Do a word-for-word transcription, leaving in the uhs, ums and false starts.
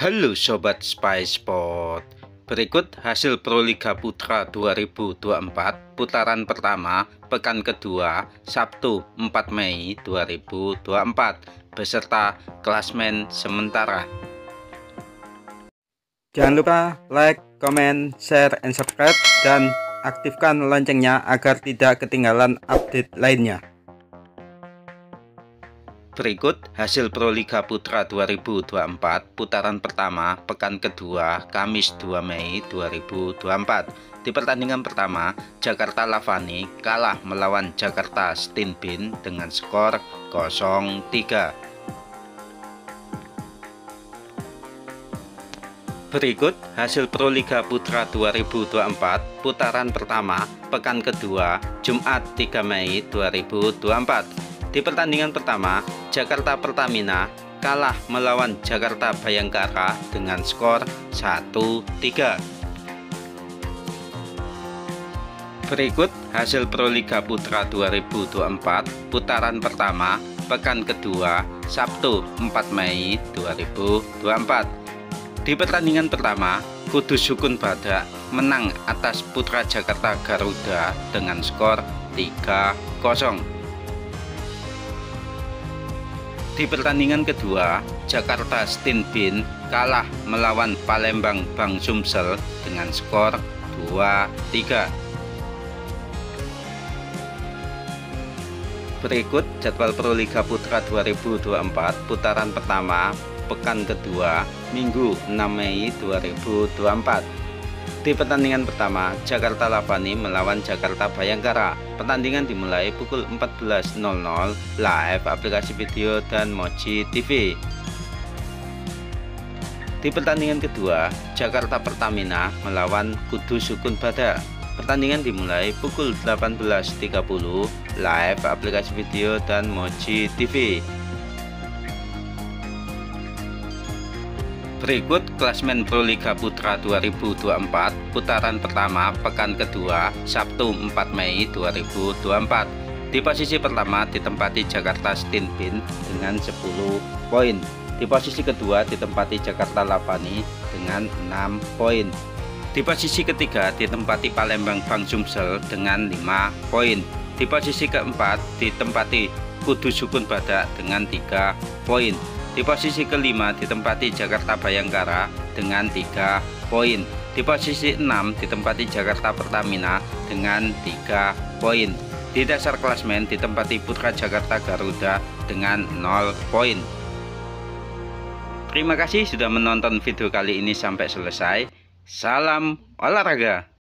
Halo Sobat Spy Sport, berikut hasil Proliga Putra dua ribu dua puluh empat putaran pertama pekan kedua Sabtu empat Mei dua ribu dua puluh empat beserta klasmen sementara. Jangan lupa like, comment, share, and subscribe, dan aktifkan loncengnya agar tidak ketinggalan update lainnya. Berikut hasil Proliga Putra dua ribu dua puluh empat putaran pertama pekan kedua Kamis dua Mei dua ribu dua puluh empat. Di pertandingan pertama, Jakarta Lavani kalah melawan Jakarta Stinbin dengan skor nol tiga. Berikut hasil Proliga Putra dua ribu dua puluh empat putaran pertama pekan kedua Jumat tiga Mei dua ribu dua puluh empat. Di pertandingan pertama, Jakarta Pertamina kalah melawan Jakarta Bayangkara dengan skor satu tiga. Berikut hasil Proliga Putra dua ribu dua puluh empat putaran pertama pekan kedua Sabtu empat Mei dua ribu dua puluh empat. Di pertandingan pertama, Kudus Sukun Badak menang atas Putra Jakarta Garuda dengan skor tiga kosong. Di pertandingan kedua, Jakarta Stinbin kalah melawan Palembang Bang Sumsel dengan skor dua tiga. Berikut jadwal Proliga Putra dua ribu dua puluh empat putaran pertama pekan kedua Minggu enam Mei dua ribu dua puluh empat. Di pertandingan pertama, Jakarta Lavani melawan Jakarta Bayangkara. Pertandingan dimulai pukul empat belas nol nol live aplikasi video dan Moji T V. Di pertandingan kedua, Jakarta Pertamina melawan Kudus Sukun Badak. Pertandingan dimulai pukul delapan belas tiga puluh live aplikasi video dan Moji T V. Berikut klasmen Proliga Putra dua ribu dua puluh empat putaran pertama pekan kedua Sabtu empat Mei dua ribu dua puluh empat. Di posisi pertama ditempati Jakarta Stinbin dengan sepuluh poin. Di posisi kedua ditempati Jakarta Lavani dengan enam poin. Di posisi ketiga ditempati Palembang Bang Sumsel dengan lima poin. Di posisi keempat ditempati Kudus Sukun Badak dengan tiga poin. Di posisi kelima ditempati Jakarta Bayangkara dengan tiga poin. Di posisi enam ditempati Jakarta Pertamina dengan tiga poin. Di dasar klasmen ditempati Putra Jakarta Garuda dengan nol poin. Terima kasih sudah menonton video kali ini sampai selesai. Salam olahraga.